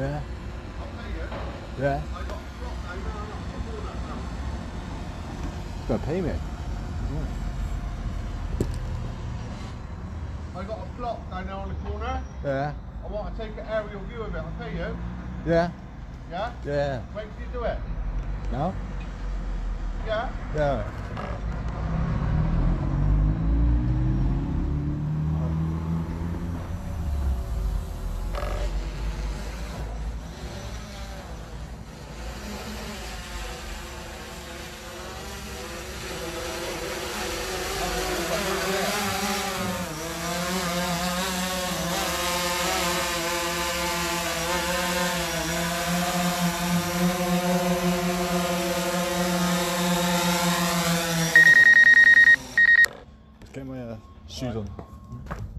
Yeah. I'll pay you. Yeah. I got a block now, no, I'm not doing that now. You're gonna pay me. I got a block down there on the corner. Yeah. I want to take an aerial view of it. I'll pay you. Yeah. Yeah? Yeah. When can you do it? No? Yeah? Yeah. Get my shoes on.